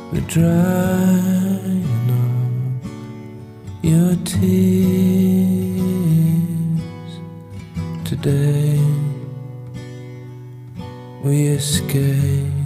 the drying of your tears. Today we escape